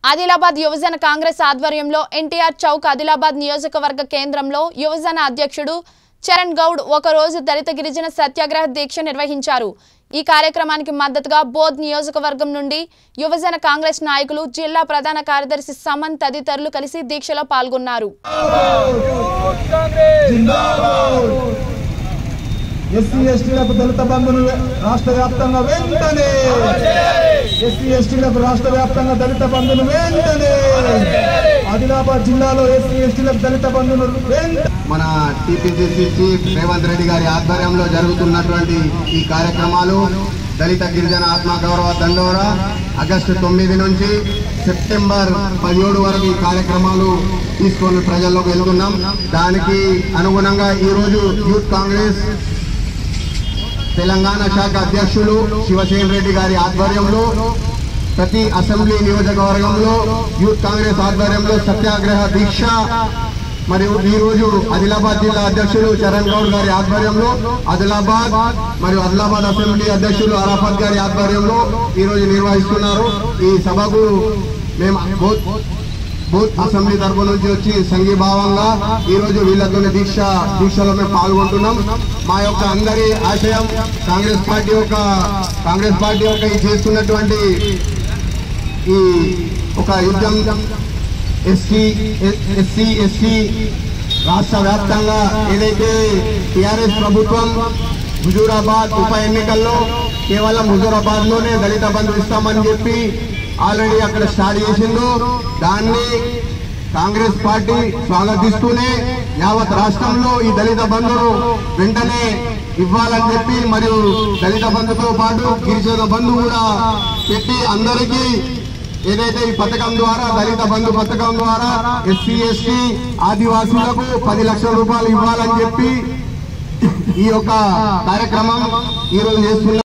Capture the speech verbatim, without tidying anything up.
ఆదిలాబాద్ యువజన కాంగ్రెస్ ఆధ్వర్యంలో ఎన్టీఆర్ చౌక్ ఆదిలాబాద్ నియోజకవర్గ కేంద్రంలో యువజన అధ్యక్షుడు చరణ్ గౌడ్ ఒక రోజు దళిత గిరిజన సత్యాగ్రహ దీక్ష నిర్వహించారు। ఈ కార్యక్రమానికి మద్దతుగా బోధ్ నియోజకవర్గం నుండి యువజన కాంగ్రెస్ నాయకులు జిల్లా ప్రధాన కార్యదర్శి సమన్ తదితరులు కలిసి దీక్షలో పాల్గొన్నారు। ఎస్సీ ఎస్టీలకు దళిత బంధువులు రాష్ట్ర వ్యాప్తంగా వెంటనే ఎస్సీ ఎస్టీలకు రాష్ట్ర వ్యాప్తంగా దళిత బంధువులు వెంటనే ఆదిలాబాద్ జిల్లాలో ఎస్సీ ఎస్టీలకు దళిత బంధువులు మన టీపీసీసీ చీఫ్ రేవంత్ రెడ్డి గారి ఆధ్వర్యంలో జరుగుతున్నటువంటి ఈ కార్యక్రమాలు దళిత గిరిజన ఆత్మగౌరవ దండోరా ఆగస్టు తొమ్మిది నుంచి సెప్టెంబర్ పదిహేడు వరకు ఈ కార్యక్రమాలు తీసుకొని ప్రజల్లోకి వెళ్తున్నాం। దానికి అనుగుణంగా ఈరోజు యూత్ కాంగ్రెస్ తెలంగాణ శాఖ అధ్యక్షులు శివసేన రెడ్డి గారి ఆధ్వర్యంలో ప్రతి అసెంబ్లీ నియోజకవర్గంలో యూత్ కాంగ్రెస్ ఆధ్వర్యంలో సత్యాగ్రహ దీక్ష మరియు ఈ రోజు ఆదిలాబాద్ జిల్లా అధ్యక్షులు చరణ్ గౌడ్ గారి ఆధ్వర్యంలో ఆదిలాబాద్ మరియు ఆదిలాబాద్ అసెంబ్లీ అధ్యక్షులు అరాఫత్ గారి ఆధ్వర్యంలో ఈ రోజు నిర్వహిస్తున్నారు। ఈ సభకు మేము బూత్ అసెంబ్లీ తరఫు నుంచి వచ్చి సంఘీభావంగా ఈ రోజు వీళ్ళతోనే దీక్ష దీక్షలో మేము పాల్గొంటున్నాం। మా యొక్క అందరి ఆశయం కాంగ్రెస్ పార్టీ యొక్క కాంగ్రెస్ పార్టీ యొక్క ఈ చేస్తున్నటువంటి ఈ ఒక యుద్ధం ఎస్సీ ఎస్సీ ఎస్టీ రాష్ట్ర వ్యాప్తంగా ఏదైతే టీఆర్ఎస్ ప్రభుత్వం హుజూరాబాద్ ఉప ఎన్నికల్లో కేవలం హుజూరాబాద్ లోనే దళిత బంధు ఇస్తామని చెప్పి ఆల్రెడీ అక్కడ స్టార్ట్ చేసిందో దాన్ని కాంగ్రెస్ పార్టీ స్వాగతిస్తూనే యావత్ రాష్ట్రంలో ఈ దళిత బంధును వెంటనే ఇవ్వాలని చెప్పి మరియు దళిత బంధుతో పాటు గిరిజన బంధు కూడా పెట్టి అందరికీ ఏదైతే ఈ పథకం ద్వారా దళిత బంధు పథకం ద్వారా ఎస్సీ ఎస్టీ ఆదివాసులకు పది లక్షల రూపాయలు ఇవ్వాలని చెప్పి ఈ యొక్క కార్యక్రమం ఈ రోజు చేస్తున్నారు।